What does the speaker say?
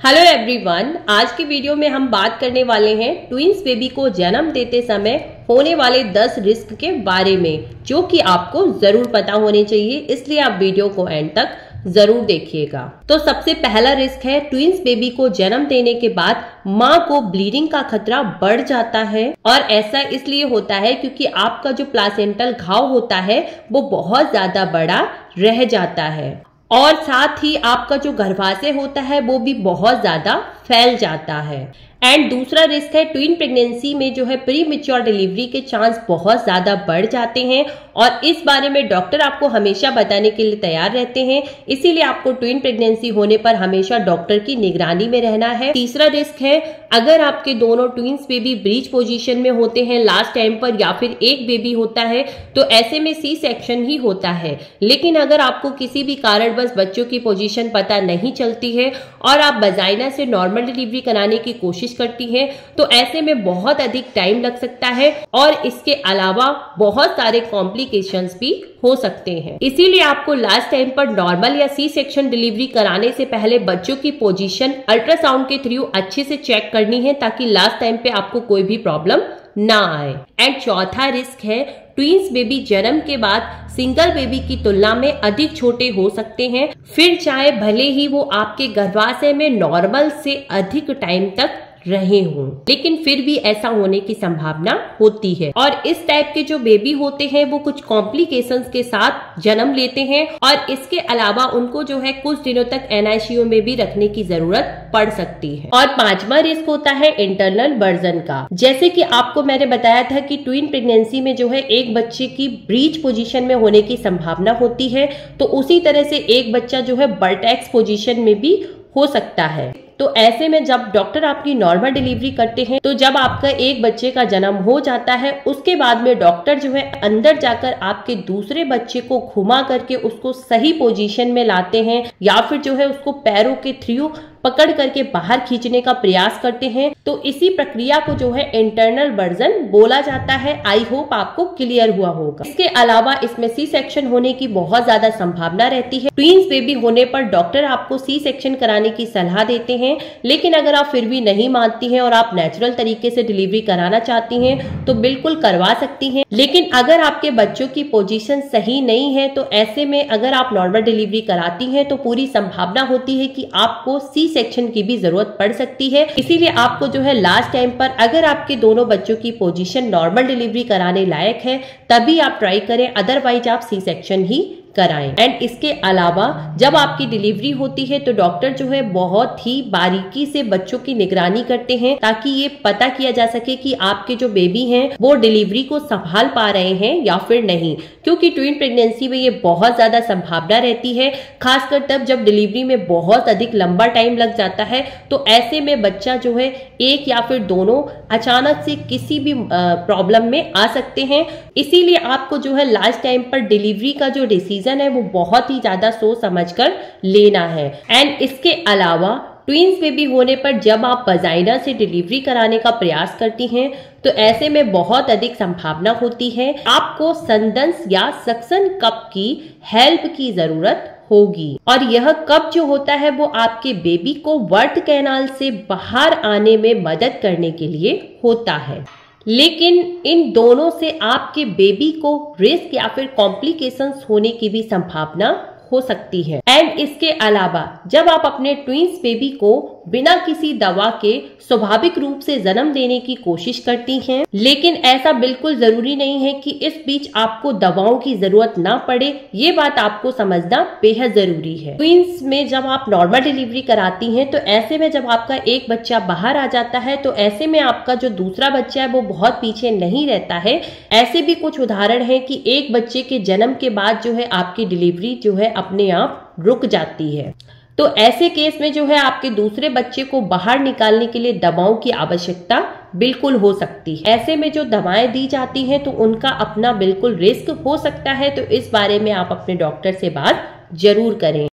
Hello everyone, आज की video में हम बात करने वाले हैं ट्विंस बेबी को जन्म देते समय होने वाले 10 रिस्क के बारे में, जो कि आपको जरूर पता होने चाहिए। इसलिए आप वीडियो को एंड तक जरूर देखिएगा। तो सबसे पहला रिस्क है, ट्विंस बेबी को जन्म देने के बाद माँ को ब्लीडिंग का खतरा बढ़ जाता है। और ऐसा इसलिए होता है क्योंकि आपका जो प्लासेंटल घाव होता है वो बहुत ज्यादा बड़ा रह जाता है और साथ ही आपका जो गर्भाशय होता है वो भी बहुत ज्यादा फैल जाता है। एंड दूसरा रिस्क है, ट्विन प्रेगनेंसी में जो है प्री मैच्योर डिलीवरी के चांस बहुत ज्यादा बढ़ जाते हैं और इस बारे में डॉक्टर आपको हमेशा बताने के लिए तैयार रहते हैं। इसीलिए आपको ट्विन प्रेगनेंसी होने पर हमेशा डॉक्टर की निगरानी में रहना है। तीसरा रिस्क है, अगर आपके दोनों ट्विंस बेबी ब्रीच पोजीशन में होते हैं लास्ट टाइम पर या फिर एक बेबी होता है तो ऐसे में सी सेक्शन ही होता है। लेकिन अगर आपको किसी भी कारणवश बच्चों की पोजीशन पता नहीं चलती है और आप वजाइना से नॉर्मल डिलीवरी कराने की कोशिश करती हैं तो ऐसे में बहुत अधिक टाइम लग सकता है और इसके अलावा बहुत सारे कॉम्प्लिकेशंस भी हो सकते हैं। इसीलिए आपको लास्ट टाइम पर नॉर्मल या सी सेक्शन डिलीवरी कराने से पहले बच्चों की पोजीशन अल्ट्रासाउंड के थ्रू अच्छे से चेक करनी है ताकि लास्ट टाइम पे आपको कोई भी प्रॉब्लम ना आए। एंड चौथा रिस्क है, ट्विंस बेबी जन्म के बाद सिंगल बेबी की तुलना में अधिक छोटे हो सकते हैं, फिर चाहे भले ही वो आपके गर्भाशय में नॉर्मल से अधिक टाइम तक रहे हों, लेकिन फिर भी ऐसा होने की संभावना होती है। और इस टाइप के जो बेबी होते हैं वो कुछ कॉम्प्लिकेशंस के साथ जन्म लेते हैं और इसके अलावा उनको जो है कुछ दिनों तक NICU में भी रखने की जरूरत पड़ सकती है। और पांचवा रिस्क होता है इंटरनल बर्जन का। जैसे कि आपको मैंने बताया था कि ट्विन प्रेगनेंसी में जो है एक बच्चे की ब्रीच पोजीशन में होने की संभावना होती है, तो उसी तरह से एक बच्चा जो है बर्टेक्स पोजीशन में भी हो सकता है। तो ऐसे में जब डॉक्टर आपकी नॉर्मल डिलीवरी करते हैं तो जब आपका एक बच्चे का जन्म हो जाता है उसके बाद में डॉक्टर जो है अंदर जाकर आपके दूसरे बच्चे को घुमा करके उसको सही पोजीशन में लाते हैं या फिर जो है उसको पैरों के थ्रू पकड़ करके बाहर खींचने का प्रयास करते हैं। तो इसी प्रक्रिया को जो है इंटरनल बर्जन बोला जाता है। आई होप आपको क्लियर हुआ होगा। इसके अलावा इसमें सी सेक्शन होने की बहुत ज्यादा संभावना रहती है। ट्विंस बेबी होने पर डॉक्टर आपको सी सेक्शन कराने की सलाह देते हैं, लेकिन अगर आप फिर भी नहीं मानती हैं और आप नेचुरल तरीके से डिलीवरी कराना चाहती हैं तो बिल्कुल करवा सकती हैं। लेकिन अगर आपके बच्चों की पोजीशन सही नहीं है तो ऐसे में अगर आप नॉर्मल डिलीवरी कराती हैं तो पूरी संभावना होती है कि आपको सी सेक्शन की भी जरूरत पड़ सकती है। इसीलिए आपको जो है लास्ट टाइम पर अगर आपके दोनों बच्चों की पोजीशन नॉर्मल डिलीवरी कराने लायक है तभी आप ट्राई करें, अदरवाइज आप सी सेक्शन ही कराएं। एंड इसके अलावा जब आपकी डिलीवरी होती है तो डॉक्टर जो है बहुत ही बारीकी से बच्चों की निगरानी करते हैं ताकि ये पता किया जा सके कि आपके जो बेबी हैं वो डिलीवरी को संभाल पा रहे हैं या फिर नहीं, क्योंकि ट्विन प्रेगनेंसी में ये बहुत ज्यादा संभावना रहती है, खासकर तब जब डिलीवरी में बहुत अधिक लंबा टाइम लग जाता है। तो ऐसे में बच्चा जो है एक या फिर दोनों अचानक से किसी भी प्रॉब्लम में आ सकते हैं। इसीलिए आपको जो है लास्ट टाइम पर डिलीवरी का जो डिसीजन है वो बहुत ही ज्यादा सोच समझकर लेना है। एंड इसके अलावा ट्विंस बेबी होने पर जब आप वजाइना से डिलीवरी कराने का प्रयास करती हैं तो ऐसे में बहुत अधिक संभावना होती है आपको संदंस या सक्शन कप की हेल्प की जरूरत होगी। और यह कप जो होता है वो आपके बेबी को बर्थ कैनाल से बाहर आने में मदद करने के लिए होता है। लेकिन इन दोनों से आपके बेबी को रिस्क या फिर कॉम्प्लिकेशंस होने की भी संभावना हो सकती है। एंड इसके अलावा जब आप अपने ट्विंस बेबी को बिना किसी दवा के स्वाभाविक रूप से जन्म देने की कोशिश करती हैं, लेकिन ऐसा बिल्कुल जरूरी नहीं है कि इस बीच आपको दवाओं की जरूरत ना पड़े। ये बात आपको समझना बेहद जरूरी है। ट्विंस में जब आप नॉर्मल डिलीवरी कराती हैं तो ऐसे में जब आपका एक बच्चा बाहर आ जाता है तो ऐसे में आपका जो दूसरा बच्चा है वो बहुत पीछे नहीं रहता है। ऐसे भी कुछ उदाहरण है कि एक बच्चे के जन्म के बाद जो है आपकी डिलीवरी जो है अपने आप रुक जाती है। तो ऐसे केस में जो है आपके दूसरे बच्चे को बाहर निकालने के लिए दवाओं की आवश्यकता बिल्कुल हो सकती है। ऐसे में जो दवाएं दी जाती हैं तो उनका अपना बिल्कुल रिस्क हो सकता है, तो इस बारे में आप अपने डॉक्टर से बात जरूर करें।